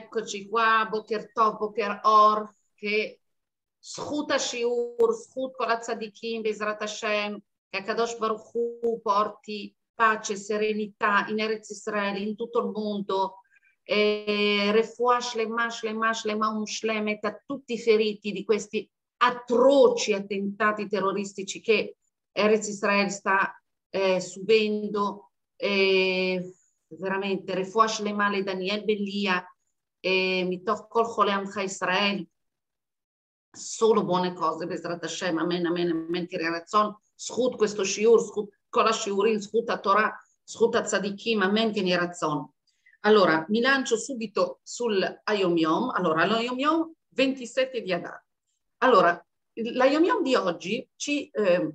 Eccoci qua, Boker Tov, Boker Or, che Zchut HaShiur, Zchut Kol HaTzadikim, Bezrat Hashem, che Akadosh Baruch Hu porti pace, serenità in Eretz Israele, in tutto il mondo, Refuah Shlema, Shlema, Shlema Shlemet a tutti i feriti di questi atroci attentati terroristici che Eretz Israele sta subendo, veramente Refuah Shlema le Daniel Bellia, מתוך כל חולי עמך ישראל, solo buone cose, Bezrat Hashem, amen, amen, amen, che razzon, zchut questo shiur, zchut כל השיעורים, zchut התורה, zchut הצדיקים, amen, che razzon. Allora, mi lancio subito sul Hayom Yom. Allora, l'Hayom Yom 27 di Adar. Allora, l'Hayom Yom di oggi ci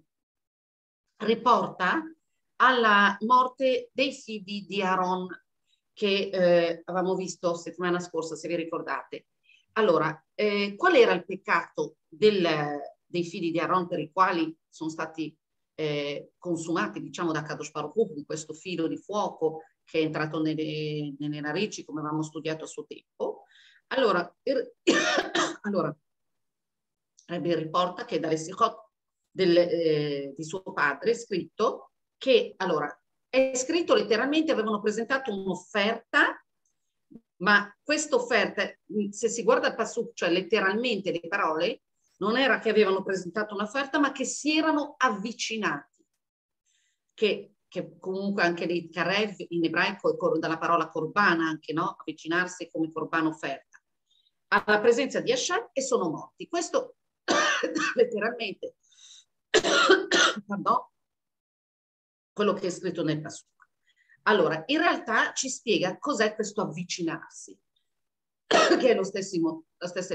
riporta alla morte dei figli di Aaron, che avevamo visto settimana scorsa, se vi ricordate. Allora, qual era il peccato dei figli di Aaron per i quali sono stati consumati, diciamo, da Kadosh Baruch Hu, con questo filo di fuoco che è entrato nelle narici, come avevamo studiato a suo tempo? Allora, allora Rebbe riporta che dalle Sichot di suo padre è scritto che, allora, è scritto letteralmente, avevano presentato un'offerta, ma questa offerta, se si guarda il pasuk, cioè letteralmente le parole, non era che avevano presentato un'offerta, ma che si erano avvicinati, che comunque anche lì karev in ebraico è dalla parola corbana, anche, no? Avvicinarsi come corbana offerta, alla presenza di Hashem, e sono morti. Questo letteralmente, pardon, quello che è scritto nel pasuk. Allora, in realtà ci spiega cos'è questo avvicinarsi, che è lo stesso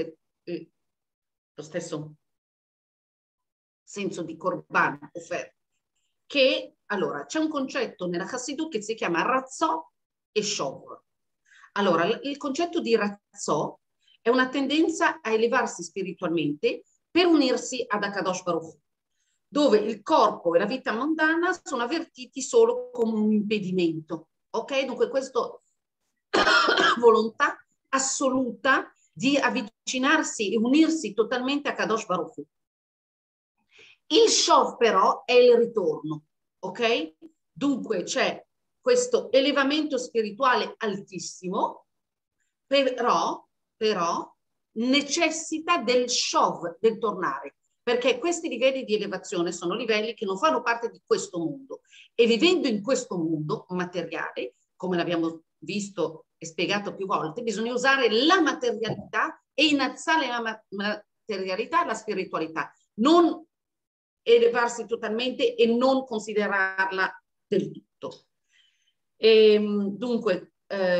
senso di korban, offerta. Che, allora, c'è un concetto nella Chassidut che si chiama razzò e shovr. Allora, il concetto di razzò è una tendenza a elevarsi spiritualmente per unirsi ad Akadosh Baruch Hu, dove il corpo e la vita mondana sono avvertiti solo come un impedimento. Ok? Dunque questa volontà assoluta di avvicinarsi e unirsi totalmente a Kadosh Baruch Hu. Il shov però è il ritorno, ok? Dunque c'è questo elevamento spirituale altissimo, però necessita del shov, del tornare, perché questi livelli di elevazione sono livelli che non fanno parte di questo mondo, e vivendo in questo mondo materiale, come l'abbiamo visto e spiegato più volte, bisogna usare la materialità e innalzare la materialità, la spiritualità, non elevarsi totalmente e non considerarla del tutto. Dunque,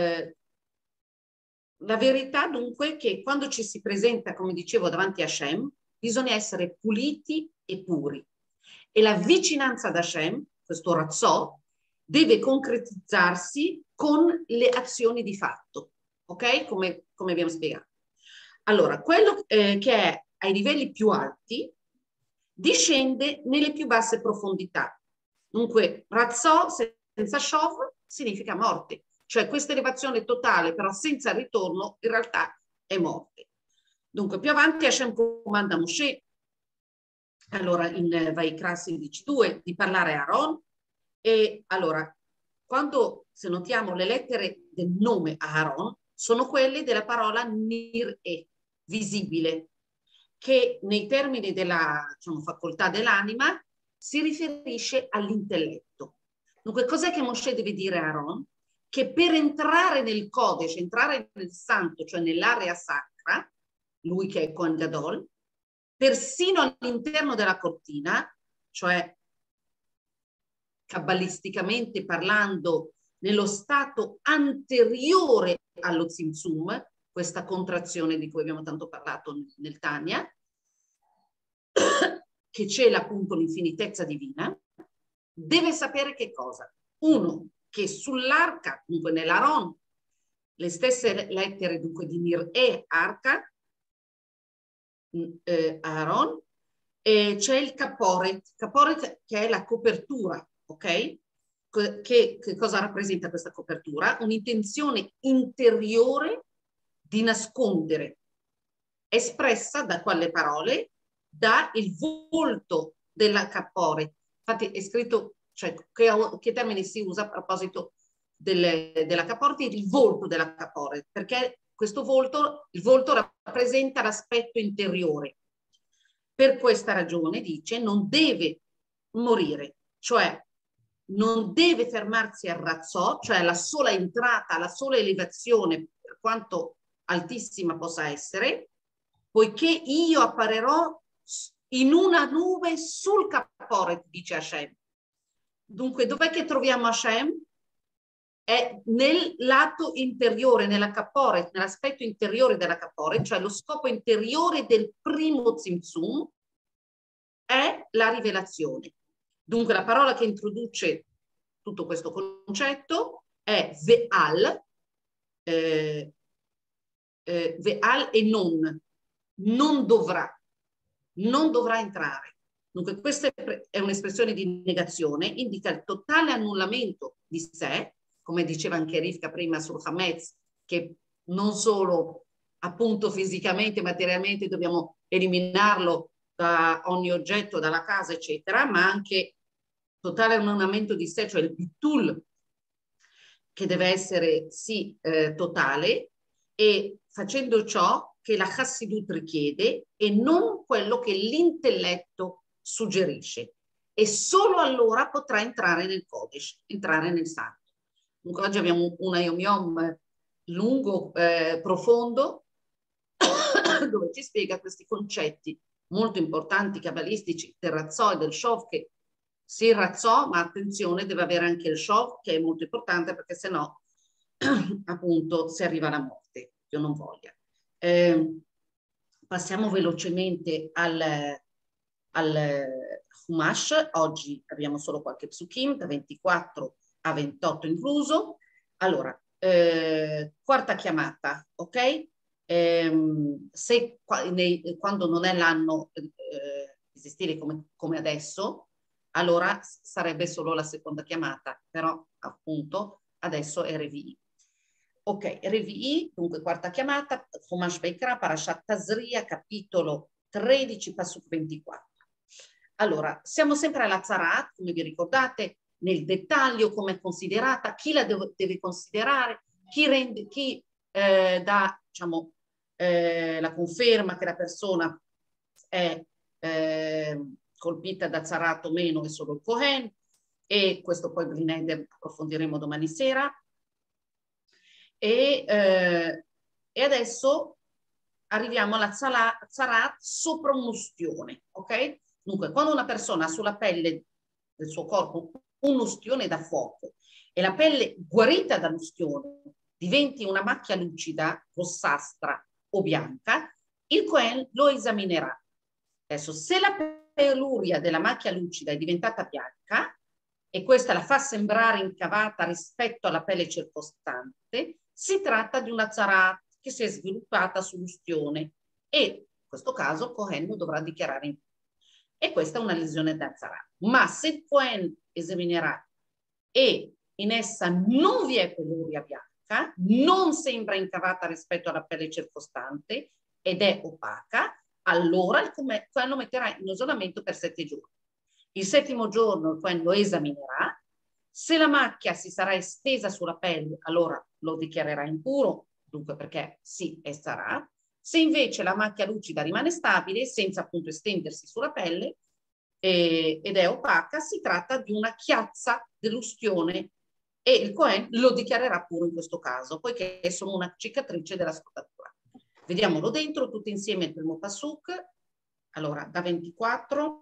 la verità dunque è che quando ci si presenta, come dicevo, davanti a Hashem, bisogna essere puliti e puri. E la vicinanza ad Hashem, questo razzò, deve concretizzarsi con le azioni di fatto, ok? Come abbiamo spiegato. Allora, quello che è ai livelli più alti discende nelle più basse profondità. Dunque, razzò senza shov significa morte. Cioè questa elevazione totale, però senza ritorno, in realtà è morte. Dunque, più avanti Hashem comanda a Moshe, allora in Vaikra 16:2, di parlare a Aaron. E allora, quando, se notiamo, le lettere del nome Aaron sono quelle della parola nir'e, visibile, che nei termini della, diciamo, facoltà dell'anima si riferisce all'intelletto. Dunque, cos'è che Moshe deve dire a Aaron? Che per entrare nel Kodesh, entrare nel santo, cioè nell'area sacra, lui che è Kohen Gadol, persino all'interno della cortina, cioè kabbalisticamente parlando, nello stato anteriore allo Tzimtzum, questa contrazione di cui abbiamo tanto parlato nel Tanya, che c'è appunto l'infinitezza divina, deve sapere che cosa? Uno, che sull'arca, dunque nell'Aaron, le stesse lettere dunque di Nir'e, arca, Aaron, e c'è il Kaporet che è la copertura, ok? Che cosa rappresenta questa copertura? Un'intenzione interiore di nascondere, espressa da quelle parole, da il volto della Kaporet. Infatti è scritto, cioè, che termine si usa a proposito della Kaporet? Il volto della Kaporet, perché questo volto, il volto rappresenta l'aspetto interiore. Per questa ragione, dice, non deve morire, cioè non deve fermarsi al razzò, cioè alla sola entrata, alla sola elevazione, per quanto altissima possa essere, poiché io apparirò in una nube sul Kaporet, dice Hashem. Dunque, dov'è che troviamo Hashem? È nel lato interiore, nella Kaporet, nell'aspetto interiore della Kaporet, cioè lo scopo interiore del primo Tzimtzum è la rivelazione. Dunque la parola che introduce tutto questo concetto è ve'al, ve'al e non dovrà entrare. Dunque questa è un'espressione di negazione, indica il totale annullamento di sé, come diceva anche Rivka prima sul Hametz, che non solo appunto fisicamente, materialmente dobbiamo eliminarlo da ogni oggetto, dalla casa, eccetera, ma anche totale annullamento di sé, cioè il bitul, che deve essere sì totale, e facendo ciò che la Hassidut richiede e non quello che l'intelletto suggerisce. E solo allora potrà entrare nel Kodesh, entrare nel santo. Dunque oggi abbiamo un Yom Yom lungo, profondo, dove ci spiega questi concetti molto importanti, cabalistici, del Razzò e del Shov, che sì, Razzò, ma attenzione, deve avere anche il Shov, che è molto importante, perché sennò appunto si arriva alla morte, io non voglia. Passiamo velocemente al Humash. Oggi abbiamo solo qualche psukim, da 24 a 28 incluso. Allora, quarta chiamata, ok? Se quando non è l'anno esistire come adesso, allora sarebbe solo la seconda chiamata, però appunto adesso è RVI. Ok, RVI, dunque quarta chiamata, Chumash Veikra, Parashat Tazria, capitolo 13, Pasuk 24. Allora, siamo sempre alla Zarat, come vi ricordate, nel dettaglio come è considerata, chi la deve considerare, chi dà, diciamo, la conferma che la persona è colpita da Zarat o meno, è solo il Kohen, e questo poi Blineder approfondiremo domani sera. E adesso arriviamo alla Zarat sopra un'ustione, ok? Dunque, quando una persona ha sulla pelle del suo corpo un'ustione da fuoco e la pelle guarita dall'ustione diventi una macchia lucida, rossastra o bianca, il Kohen lo esaminerà. Adesso, se la peluria della macchia lucida è diventata bianca e questa la fa sembrare incavata rispetto alla pelle circostante, si tratta di una zarat che si è sviluppata sull'ustione e in questo caso Kohen lo dovrà dichiarare in e questa è una lesione da zarat. Ma se il Kohen esaminerà e in essa non vi è peluria bianca, non sembra incavata rispetto alla pelle circostante ed è opaca, allora il Kohen lo metterà in isolamento per 7 giorni. Il settimo giorno il Kohen lo esaminerà. Se la macchia si sarà estesa sulla pelle, allora lo dichiarerà impuro, dunque perché sì, è sarà. Se invece la macchia lucida rimane stabile, senza appunto estendersi sulla pelle ed è opaca, si tratta di una chiazza dell'ustione e il Kohen lo dichiarerà puro in questo caso, poiché è solo una cicatrice della scottatura. Vediamolo dentro tutti insieme il primo pasuk. Allora, da 24.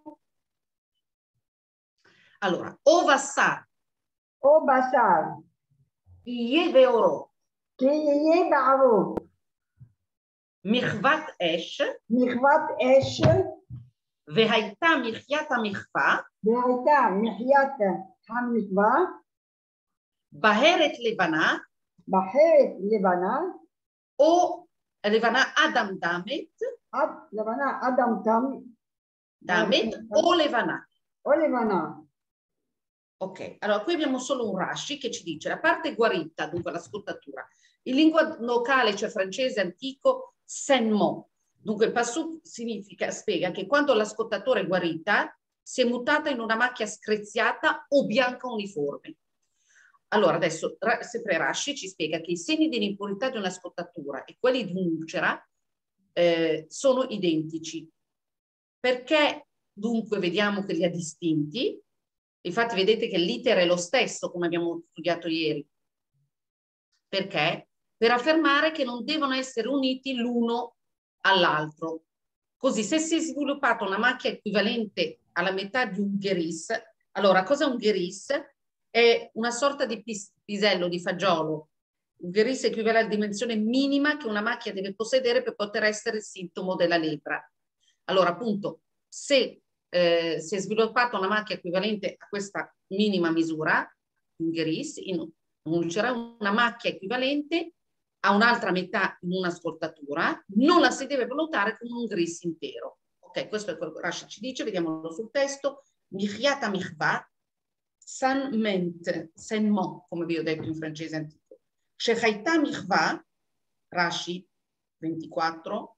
Allora, o vassar. O basar. יהיה באורו. כי יהיה בערו. מחוות אש. מחוות אש. והייתה מחיית המחווה. והייתה מחיית המחווה. בהרת לבנה. בהרת לבנה. או לבנה אדמדמת. לבנה אדמדמת. או לבנה. O לבנה. Ok, allora qui abbiamo solo un Rashi che ci dice la parte guarita, dunque la scottatura, In lingua locale, cioè francese antico, senmo. Dunque il pasuk significa, spiega che quando la scottatura è guarita, si è mutata in una macchia screziata o bianca uniforme. Allora, adesso sempre Rashi ci spiega che i segni dell'impurità di una scottatura e quelli di un'ulcera sono identici. Perché dunque vediamo che li ha distinti? Infatti vedete che l'iter è lo stesso, come abbiamo studiato ieri. Perché? Per affermare che non devono essere uniti l'uno all'altro. Così, se si è sviluppata una macchia equivalente alla metà di un gheris, allora cosa è un gheris? È una sorta di pisello di fagiolo. Un gheris equivale alla dimensione minima che una macchia deve possedere per poter essere il sintomo della lepra. Allora, appunto, se si è sviluppata una macchia equivalente a questa minima misura, un gheris, c'era una macchia equivalente a un'altra metà in una scortatura, non la si deve valutare come un gris intero. Ok, questo è quello che Rashi ci dice, vediamolo sul testo. Michiata michva, senmo, come vi ho detto in francese antico. Shechaita michva, Rashi 24,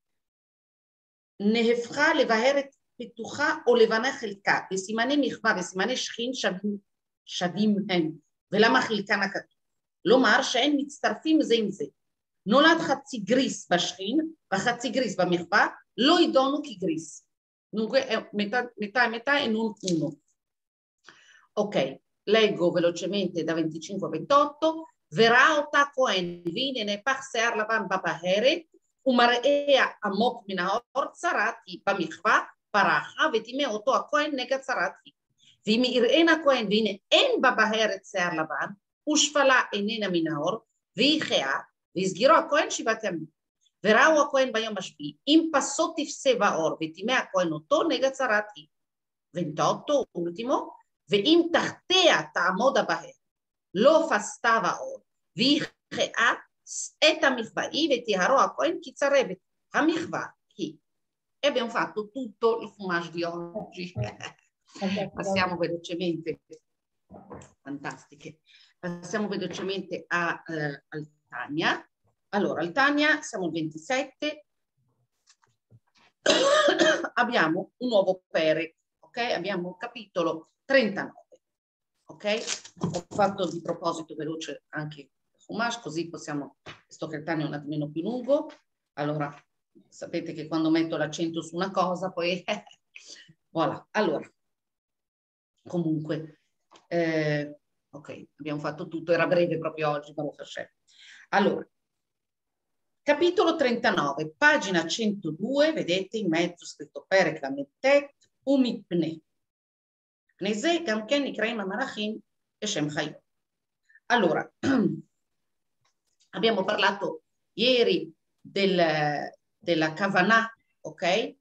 nehefcha levaheret petucha o levana chelka, וסימני מחווה וסימני שכין שווים הם, ולמה חלקן הכתוב? לומר שאין מצטרפים זה עם זה. נולד חצי גריס בשכין וחצי גריס במחווה, לא יידונו כגריס. metà e metà e non uno. Ok, leggo velocemente da 25 a 28. Verrà אותה כהן, והנה נהפך שיער לבן בבהרת, ומראה עמוק מן האור, צרת היא במחווה, פרחה, וטימא אותו הכהן נגד צרת היא. ואם יראין הכהן, והנה אין בבהרת שיער לבן, ושפלה איננה מן האור, והיא חיה, והסגירו הכהן 7 ימים. וראו הכהן ביום השביעי, אם פסו תפסה באור, וטימא הכהן אותו נגד צרת היא. 28, ultimo, ואם תחתיה תעמוד הבהרת, לא פסתה באור, והיא חיה, את המחווה וטיהרו הכהן כי צרבת. המחווה היא. E abbiamo fatto tutto il fumage di oggi. Passiamo velocemente. Fantastiche. Passiamo velocemente al Tania. Allora, al Tania siamo al 27. Abbiamo un nuovo pere, ok? Abbiamo il capitolo 39, ok? Ho fatto di proposito veloce anche Fumash, così possiamo, visto che il Tania è un attimino più lungo, allora sapete che quando metto l'accento su una cosa poi voilà. Allora comunque ok, abbiamo fatto tutto, era breve proprio oggi, ma lo facciamo. Allora, capitolo 39, pagina 102, vedete in mezzo scritto Perek Lametet Umipne Kneze Gamken Nikraim Amalachim e Shem Chayot. Allora, abbiamo parlato ieri della Kavanah, ok?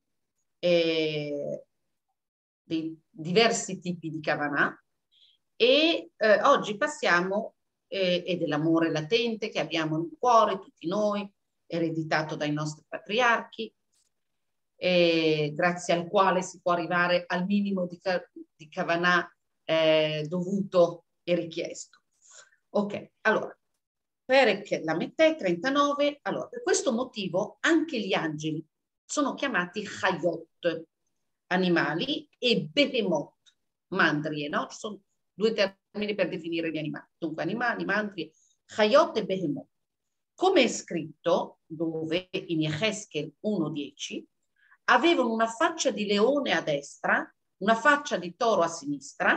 Dei diversi tipi di Kavanah e oggi passiamo e dell'amore latente che abbiamo nel cuore tutti noi, ereditato dai nostri patriarchi, grazie al quale si può arrivare al minimo di Kavanah dovuto e richiesto. Ok, allora, Perek Lametet 39, allora, per questo motivo anche gli angeli sono chiamati Chayot, animali, e Behemoth, mandrie, no? Ci sono due termini per definire gli animali. Dunque, animali, mandrie, Chayot e Behemoth. Come è scritto, dove in Yecheskel 1:10, avevano una faccia di leone a destra, una faccia di toro a sinistra,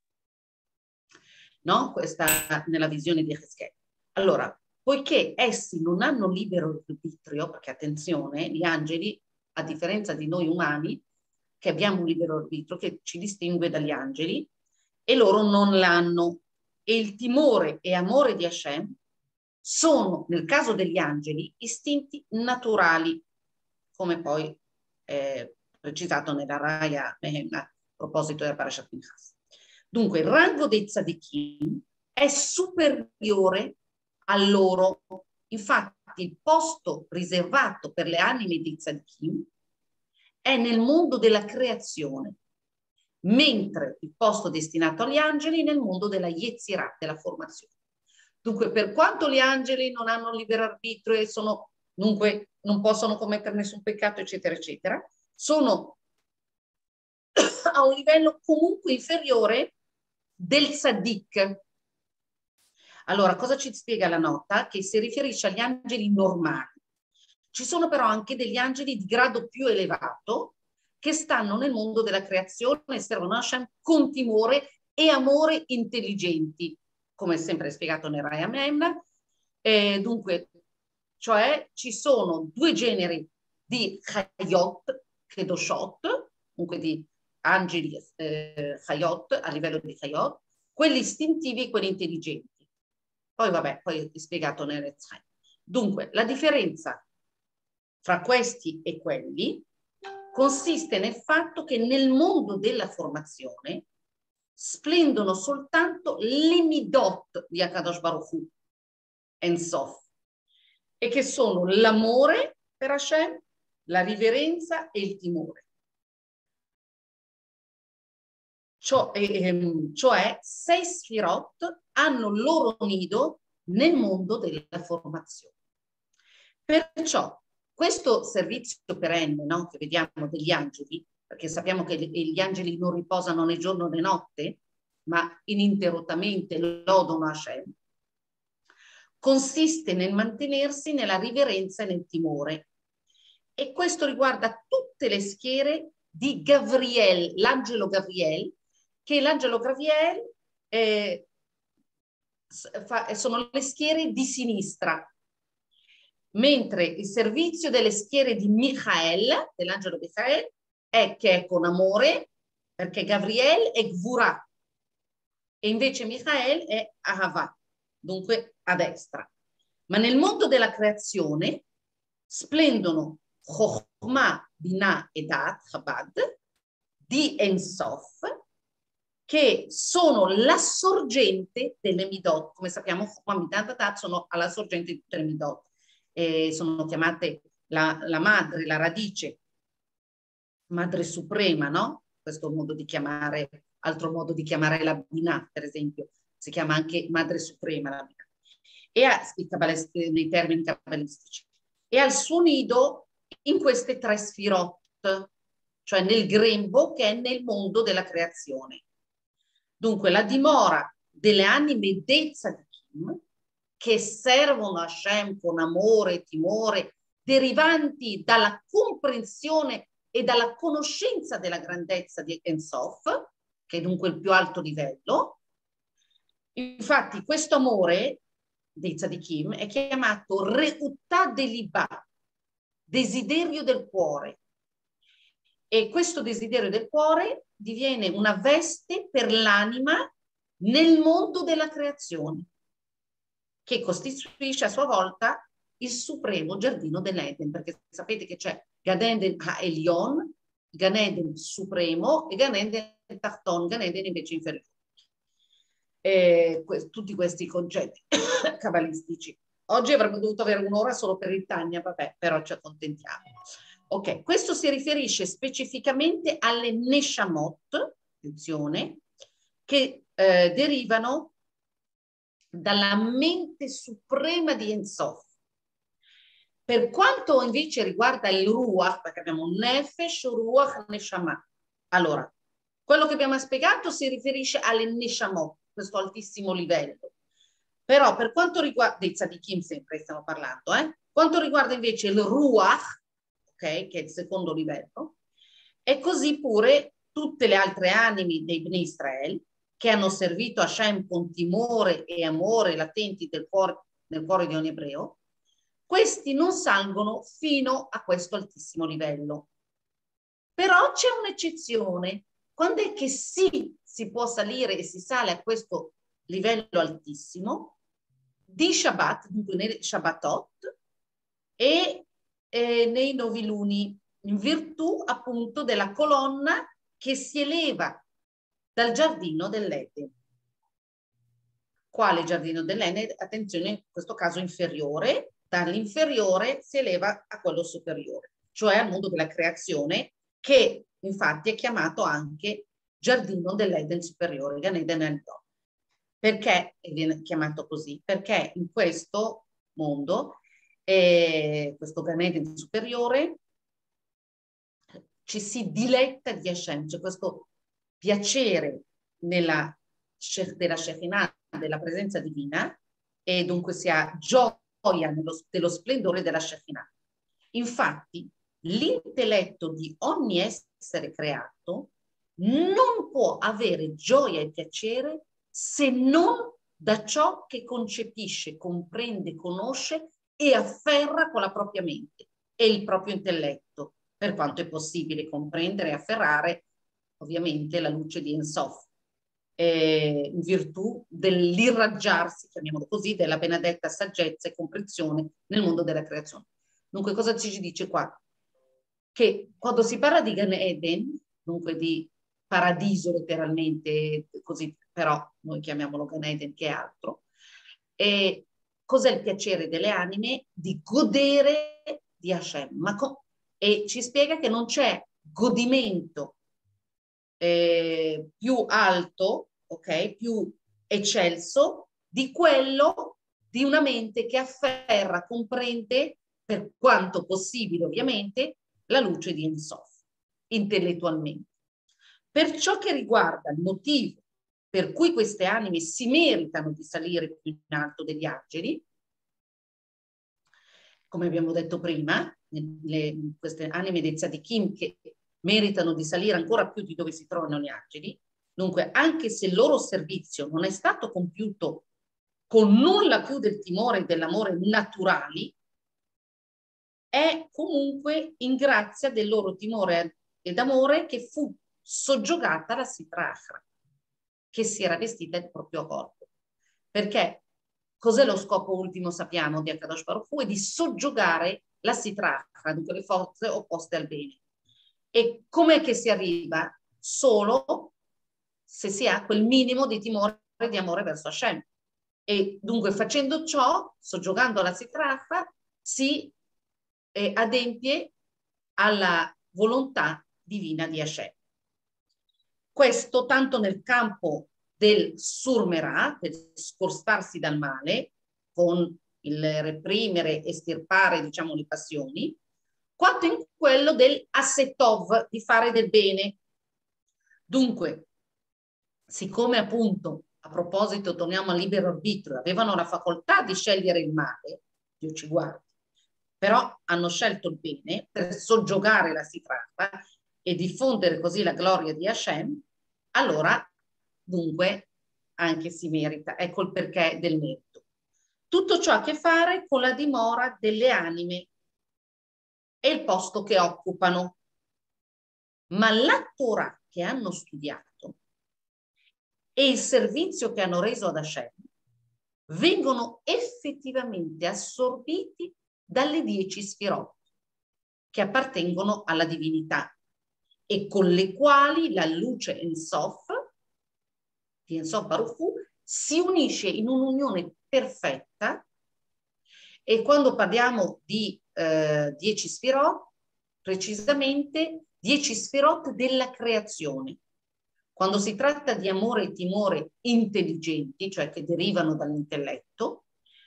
no? Questa nella visione di Yecheskel. Allora, poiché essi non hanno libero arbitrio, perché attenzione, gli angeli, a differenza di noi umani, che abbiamo un libero arbitrio che ci distingue dagli angeli, e loro non l'hanno. E il timore e amore di Hashem sono, nel caso degli angeli, istinti naturali, come poi precisato nella Raya a proposito della Parashat Pinchas. Dunque, il rango dei tzadikim è superiore a loro. Infatti, il posto riservato per le anime dei tzadikim è nel mondo della creazione, mentre il posto destinato agli angeli è nel mondo della Yetzirah, della formazione. Dunque, per quanto gli angeli non hanno libero arbitrio e sono, dunque, non possono commettere nessun peccato, eccetera, eccetera, sono a un livello comunque inferiore del tzaddik. Allora, cosa ci spiega la nota? Che si riferisce agli angeli normali. Ci sono però anche degli angeli di grado più elevato che stanno nel mondo della creazione e servono a Hashem con timore e amore intelligenti, come sempre spiegato nel Raya Memna. Dunque, cioè ci sono due generi di Chayot, Kedoshot, dunque di angeli Chayot, a livello di Chayot, quelli istintivi e quelli intelligenti. Poi vabbè, poi è spiegato nell'Etzraim. Dunque, la differenza fra questi e quelli consiste nel fatto che nel mondo della formazione splendono soltanto le midot di Akadosh Baruch Hu, En Sof, e che sono l'amore per Hashem, la riverenza e il timore. Cioè 6 sfirot hanno il loro nido nel mondo della formazione. Perciò questo servizio perenne, no, che vediamo degli angeli, perché sappiamo che gli angeli non riposano né giorno né notte, ma ininterrottamente lodono Hashem, consiste nel mantenersi nella riverenza e nel timore. E questo riguarda tutte le schiere di Gavriel, l'angelo Gavriel, che l'angelo Gavriel sono le schiere di sinistra, mentre il servizio delle schiere di Michael, dell'angelo Michael, è che è con amore, perché Gavriel è Gvura e invece Michael è Ahava, dunque a destra. Ma nel mondo della creazione splendono Chokhmah, Binah e Dat, Chabad, di En Sof, che sono la sorgente delle Midot. Come sappiamo, Chokhmah, Binah e Dat sono alla sorgente di tutte le Midot. Sono chiamate la madre, la radice, madre suprema, no? Questo modo di chiamare, altro modo di chiamare la Binah, per esempio, si chiama anche madre suprema la Binah. E nei termini cabalistici. E al suo nido in queste 3 sfirot, cioè nel grembo che è nel mondo della creazione. Dunque la dimora delle anime dei tzadikim, che servono a Hashem con amore e timore, derivanti dalla comprensione e dalla conoscenza della grandezza di En Sof, che è dunque il più alto livello. Infatti questo amore dei tzadikim è chiamato Reutà delibà, desiderio del cuore. E questo desiderio del cuore diviene una veste per l'anima nel mondo della creazione, che costituisce a sua volta il supremo giardino dell'Eden, perché sapete che c'è Gan Eden Ha'Elion, Gan Eden supremo e Gan Eden Tarton, Gan Eden invece inferiore. Tutti questi concetti cabalistici. Oggi avremmo dovuto avere un'ora solo per il Tanya, vabbè, però ci accontentiamo. Ok, questo si riferisce specificamente alle Neshamot, attenzione, che derivano dalla mente suprema di En Sof. Per quanto invece riguarda il Ruach, perché abbiamo Nefesh, Ruach, Neshama. Allora, quello che abbiamo spiegato si riferisce alle Neshamot, questo altissimo livello. Però per quanto riguarda, dei tzadikim sempre stiamo parlando, quanto riguarda invece il Ruach, okay, che è il secondo livello, e così pure tutte le altre anime dei Bnei Israel, che hanno servito a Hashem con timore e amore latenti nel cuore di ogni ebreo, questi non salgono fino a questo altissimo livello. Però c'è un'eccezione. Quando è che sì, si può salire e si sale a questo livello altissimo? Di Shabbat, dunque nei Shabbatot e nei noviluni, in virtù appunto della colonna che si eleva dal giardino dell'Eden. Quale giardino dell'Eden? Attenzione, in questo caso inferiore, dall'inferiore si eleva a quello superiore, cioè al mondo della creazione, che infatti è chiamato anche giardino dell'Eden superiore, Gan Eden el-Do. Perché viene chiamato così? Perché in questo mondo, questo Gan Eden superiore, ci si diletta di Hashem, c'è questo piacere della Shekinah, della presenza divina, e dunque si ha gioia dello splendore della Shekinah. Infatti, l'intelletto di ogni essere creato non può avere gioia e piacere se non da ciò che concepisce, comprende, conosce e afferra con la propria mente e il proprio intelletto, per quanto è possibile comprendere e afferrare ovviamente la luce di Ensof, in virtù dell'irraggiarsi, chiamiamolo così, della benedetta saggezza e comprensione nel mondo della creazione. Dunque, cosa ci dice qua? Che quando si parla di Gan Eden, dunque di paradiso letteralmente, così però noi chiamiamolo Gan Eden che è altro, e cos'è il piacere delle anime? Di godere di Hashem. E ci spiega che non c'è godimento più alto, ok, più eccelso di quello di una mente che afferra, comprende per quanto possibile ovviamente la luce di Ensof intellettualmente. Per ciò che riguarda il motivo per cui queste anime si meritano di salire più in alto degli angeli, come abbiamo detto prima, queste anime dei tzadikim che meritano di salire ancora più di dove si trovano gli angeli, dunque anche se il loro servizio non è stato compiuto con nulla più del timore e dell'amore naturali, è comunque in grazia del loro timore ed amore che fu soggiogata la Sitra Achra, che si era vestita del proprio corpo. Perché cos'è lo scopo ultimo, sappiamo, di Akadosh Baruch Hu? È di soggiogare la Sitra Achra, dunque le forze opposte al bene. E com'è che si arriva? Solo se si ha quel minimo di timore e di amore verso Hashem. E dunque facendo ciò, soggiogando la Sitra Achra, si adempie alla volontà divina di Hashem. Questo tanto nel campo del surmerà, del scostarsi dal male, con il reprimere, estirpare, diciamo, le passioni, quanto in quello del assetov, di fare del bene. Dunque, siccome appunto, a proposito, torniamo al libero arbitrio, avevano la facoltà di scegliere il male, Dio ci guardi, però hanno scelto il bene per soggiogare la sitrata e diffondere così la gloria di Hashem, allora dunque anche si merita. Ecco il perché del merito. Tutto ciò ha a che fare con la dimora delle anime e il posto che occupano. Ma la Torah che hanno studiato e il servizio che hanno reso ad Hashem vengono effettivamente assorbiti dalle 10 sfirot che appartengono alla divinità e con le quali la luce Ensof di Ensof Baruch Hu si unisce in un'unione perfetta. E quando parliamo di 10 sfirot, precisamente 10 sfirot della creazione. Quando si tratta di amore e timore intelligenti, cioè che derivano dall'intelletto,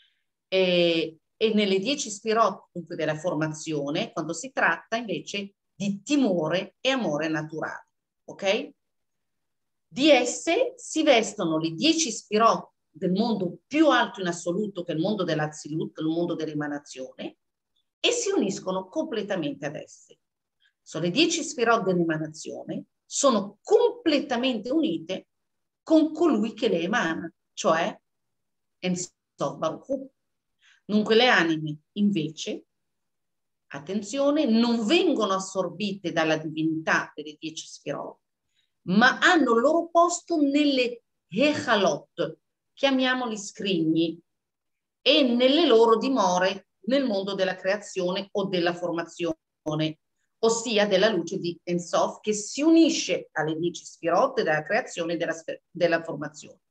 e nelle 10 sfirot dunque della formazione, quando si tratta invece di timore e amore naturale, ok? Di esse si vestono le 10 sfirot del mondo più alto in assoluto, che è il mondo dell'Azilut, il mondo dell'emanazione, e si uniscono completamente ad esse. Sono le 10 sfirot dell'emanazione, sono completamente unite con colui che le emana, cioè Ensof Baruch Hu. Dunque le anime invece, attenzione, non vengono assorbite dalla divinità delle 10 sfirot, ma hanno il loro posto nelle Echalot, chiamiamoli scrigni, e nelle loro dimore nel mondo della creazione o della formazione, ossia della luce di Ensof che si unisce alle 10 sfirot della creazione e della formazione.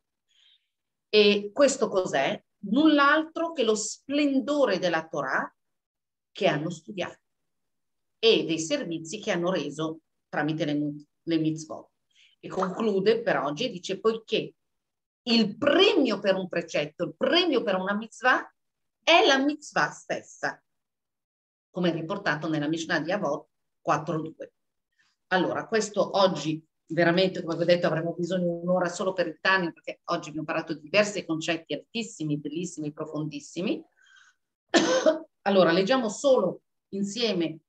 E questo cos'è? Null'altro che lo splendore della Torah che hanno studiato e dei servizi che hanno reso tramite le mitzvot. E conclude per oggi, dice, poiché il premio per un precetto, il premio per una mitzvah è la mitzvah stessa, come riportato nella Mishnah di Avot 4.2. Allora, questo oggi veramente, come vi ho detto, avremo bisogno di un'ora solo per il Tanya, perché oggi abbiamo parlato di diversi concetti altissimi, bellissimi, profondissimi. Allora, leggiamo solo insieme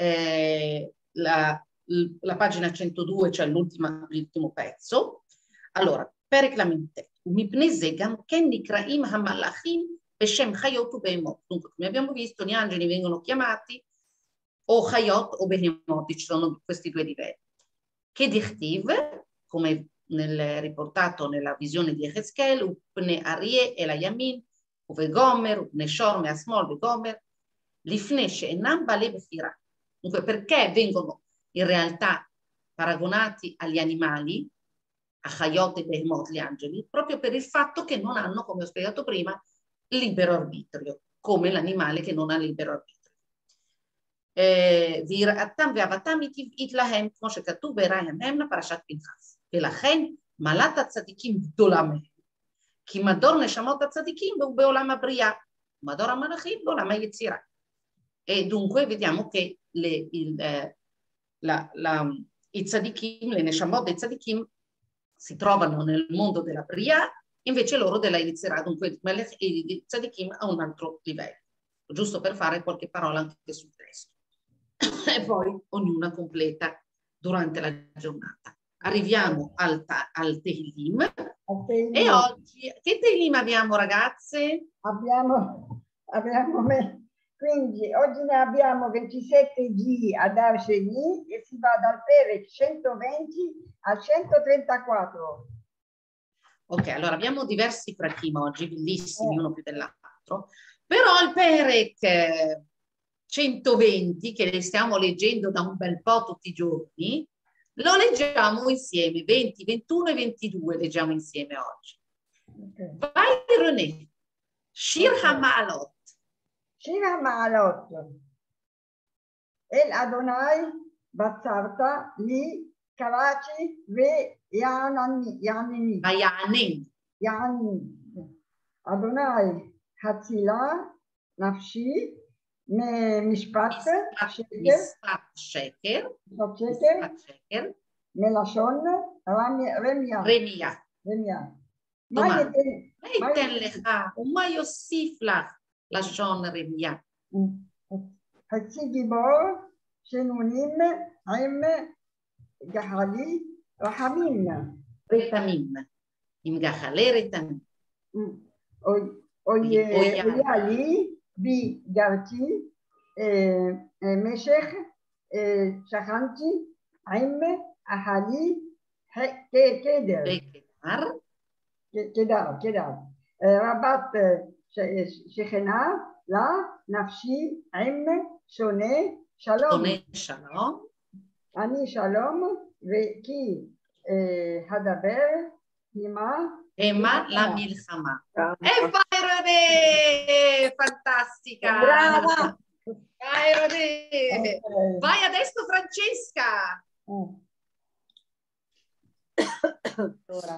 la pagina 102, cioè l'ultimo pezzo. Allora, Perek Lamed, Mipnei ze gam ken nikraim hamalachim beshem chayot u behemot. Dunque, come abbiamo visto, gli angeli vengono chiamati o chayot o behemot, ci sono questi due livelli. Che dichtiv, come riportato nella visione di Ezechiel, upne arie e la yamin, uve gomer, upne shor, asmol, ve gomer, lifnesce e nambale befira. Dunque, perché vengono in realtà paragonati agli animali, a Chayot e Behemot, gli angeli, proprio per il fatto che non hanno, come ho spiegato prima, libero arbitrio, come l'animale che non ha libero arbitrio. ויראתם ואהבתם יתלהם, כמו שכתוב ויראם הם לפרשת פנחס. ולכן מעלת הצדיקים גדולה מהם. כי מדור נשמות הצדיקים הוא בעולם הבריאה, מדור המלאכים בעולם היצירה. E dunque vediamo che i tzadikim, le neshamot dei tzadikim si trovano nel mondo della Bria, invece loro della Yetzirah, dunque i tzadikim a un altro livello. Giusto per fare qualche parola anche sul testo. E poi ognuna completa durante la giornata. Arriviamo al Tehillim. E oggi, che Tehillim abbiamo, ragazze? Quindi oggi ne abbiamo 27G ad Arsheni e si va dal Perek 120 al 134. Ok, allora abbiamo diversi prakim oggi, bellissimi, uno più dell'altro, però il Perek 120, che le stiamo leggendo da un bel po' tutti i giorni, lo leggiamo insieme, 20, 21 e 22 leggiamo insieme oggi. Okay. Vai René, Shir HaMa'alot. Shir HaMa'alot. El Adonai Batzarta li Karachi ve Yanin. Adonai Hatzila Nafshi משפט שקר, מלשון רמיה. מה ייתן לך ומה יוסיף לך לשון רמיה? חצי גיבור שנונים עם גחלי רחמים. רתמים, עם גחלי רתמים. אויה לי בגרתי משך שכנתי עם אהלי קדר רבת שכנה לה נפשי עם שונה שלום אני שלום וכי הדבר Ema la milchama. E vai René! Fantastica! Brava! Vai René! Vai adesso Francesca! Ora.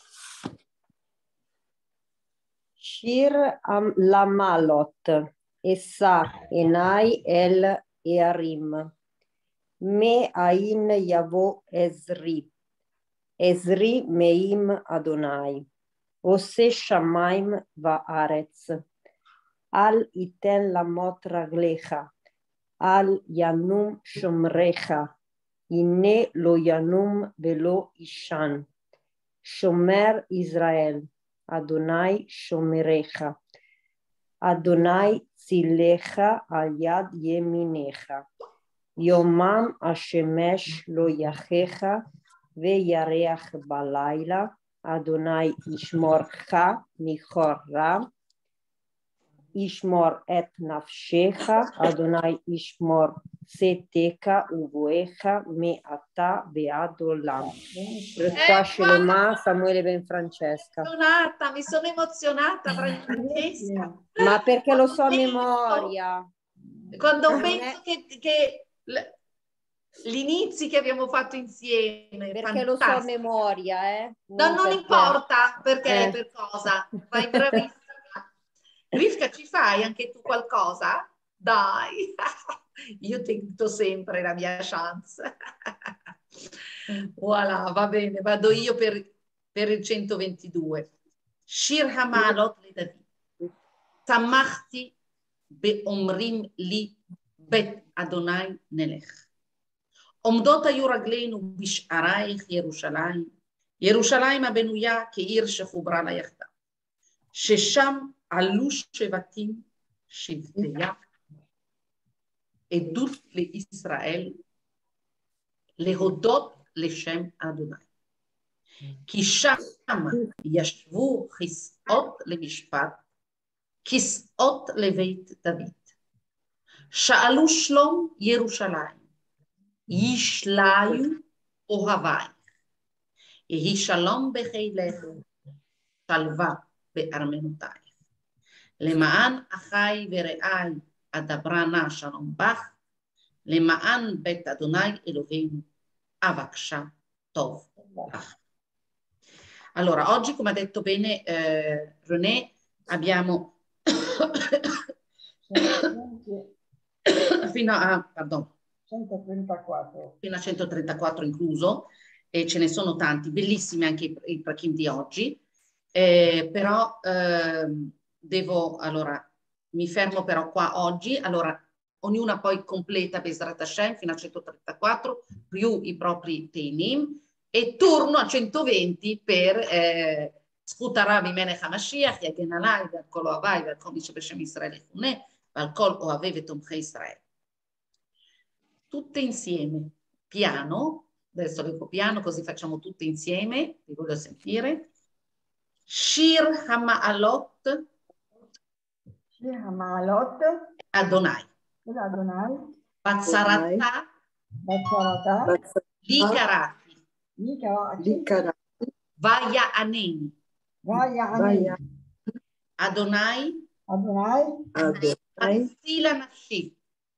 Shir Lamalot Essa Enai El Earim Me Ain Yavo Ezri Ezri Meim Adonai, Ose Shamaim Va'aretz, Al Iten Lamot Raglecha, Al Yanum Shomrecha, Inne Lo Yanum Velo Ishan, Shomer Israel, Adonai Shomerecha, Adonai Tzilecha Al Yad Yeminecha, Yomam Hashemesh Lo Yachecha, וירח בלילה, אדוני ישמורך מכל רע, ישמור את נפשך, אדוני ישמור צאתך ובואך מעתה ועד עולם. רפואה שלמה, Samuele Ben Francesca. Mi sono emozionata, Francesca. Ma perché lo so a memoria. Quando penso che Gli inizi che abbiamo fatto insieme. Perché lo so a memoria, No, non importa perché, per cosa. Vai bravissima. Rivka, ci fai anche tu qualcosa? Dai, io tento sempre la mia chance. Voilà, va bene, vado io per il 122. Shir Hamalot le David. Samachti beomrim li bet Adonai nelech. עומדות היו רגלינו בשערייך ירושלים, ירושלים הבנויה כעיר שחוברה לה יחדיו, ששם עלו שבטים שבטיה, עדות לישראל, להודות לשם אדוני. כי שם ישבו כסאות למשפט, כסאות לבית דוד. שאלו שלום ירושלים, ישליו אוהבייך, יהי שלום בחילך, שלווה בארמנותייך. למען אחי ורעי אדברה נא שלום בך, למען בית אדוני אלוהינו אבקשה טוב לך. Allora, oggi, come ha detto bene René, abbiamo fino a, pardon, 134. Fino a 134 incluso, e ce ne sono tanti, bellissimi anche i prakim di oggi, però allora, mi fermo però qua oggi, allora ognuna poi completa Bezrat Hashem fino a 134, più i propri Teinim, e torno a 120 per Scutaravi Melech HaMashiach, Yagen Alai, Verkol Ohavai, Verkol Mishe Beshem Israel Echune, Verkol Ohavev et Tomchei Israel. Tutte insieme, piano, adesso leggo piano così facciamo tutte insieme, vi voglio sentire. Shir Hamaalot Adonai. Bazzarata Likarati Vaya Aneni Adonai Hatzila Nafshi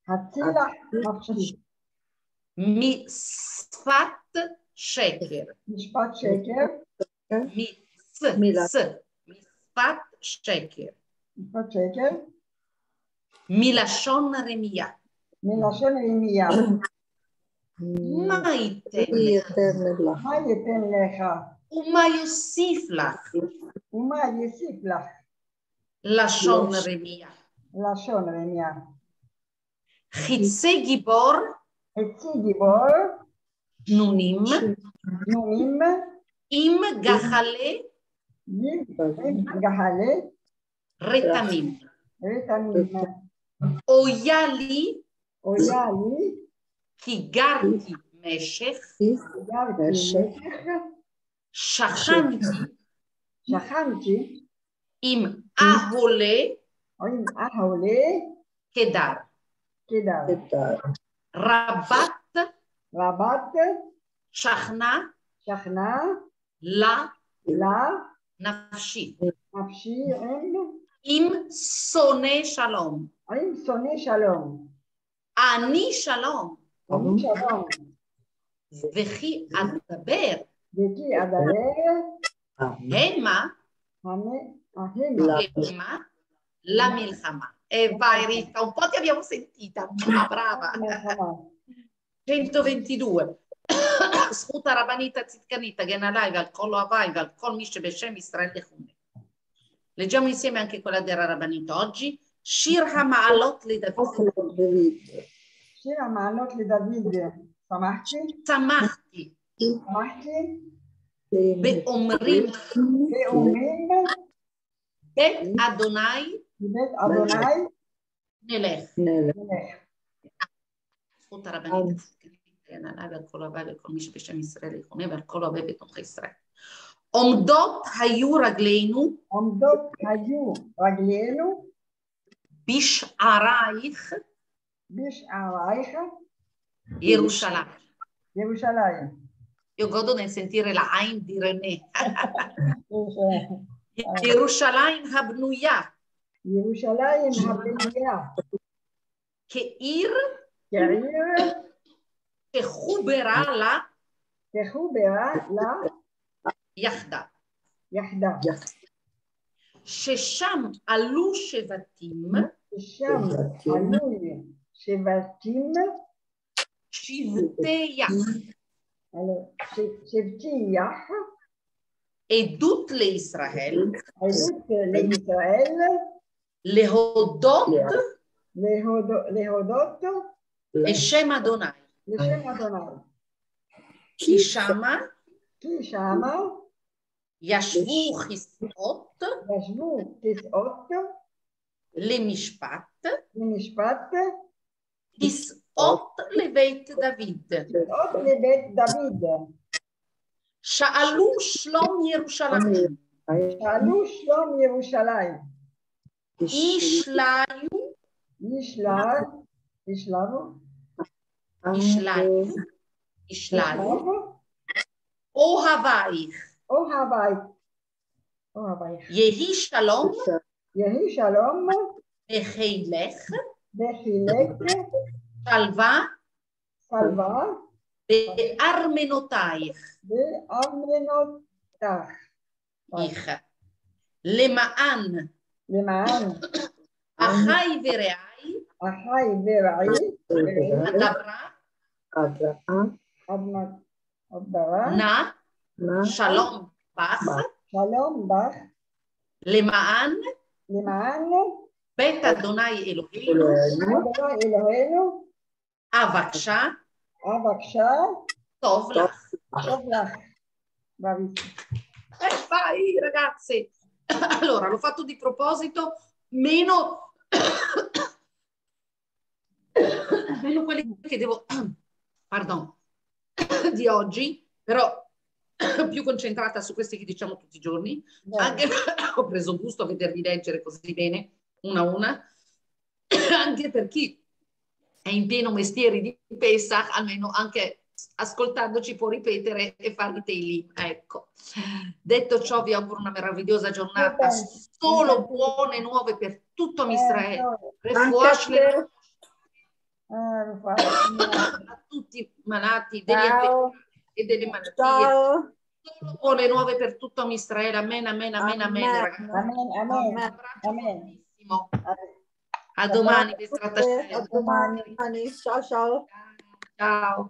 Misfat Sheker. Misfat Sheker. Milashon Remia. Maiten Lecha. Uma Yosif Lach. Lashon Remia. Chitze Gibor. Nunim. Im Gachale. Retamim. Oyali. Kigarti Meshech. Shachanti. Im Ahole. Kedar. Rabat. Shachna. La. Nafshi. Im Sone Shalom. Ani Shalom. Vechi Adaber. Hema. La Milchama. E vai Rivka, un po' ti abbiamo sentita. Ah, brava. 122. Scuta Rabanita Zitkanita, Genalai, Val Kol Avai, Val Kol Mishe Beshem Israel Lechune. Leggiamo insieme anche quella della Rabanita oggi. Shir Hamaalot le David. Shir Hamaalot le David. Samachti. Beomrim. Bet Adonai. Nelech. Ascolta Rabanita Zitkanita, Val Kol Avai, Val Kol Mishe Beshem Israel Lechune, Val Kol Ohavev et Tomchei Israel. עומדות היו רגלינו בשערייך Yerushalayim. Io godo nel sentire la Ain di René. Yerushalayim habnuya. Keir שחוברה לה יחדה. ששם עלו שבטים, שבטי יח, עדות לישראל, להודות לשם אדוני. כי שמה ישבו כסאות למשפט, כסאות לבית דוד. שאלו שלום ירושלים. ישללו אוהבייך. יהי שלום בחילך שלווה בארמנותייך. למען אחי ורעי הדברה נא שלום בך למען בית אדוני אלוהינו אבקשה טוב לך. Vai ragazze, allora l'ho fatto di proposito, meno quelli che devo, pardon, di oggi, però più concentrata su questi che diciamo tutti i giorni. Anche ho preso gusto a vedervi leggere così bene, una a una, anche per chi è in pieno mestiere di Pesach, almeno anche ascoltandoci può ripetere e fare i teli. Ecco. Detto ciò, vi auguro una meravigliosa giornata, solo buone nuove per tutto Israele, a tutti i malati degli e delle malattie. Ciao. Solo buone nuove per tutto Israele. Amen, amen, amen, amen, ragazzi. Un abbraccio fortissimo. A domani. A domani. Ciao, ciao. Ciao.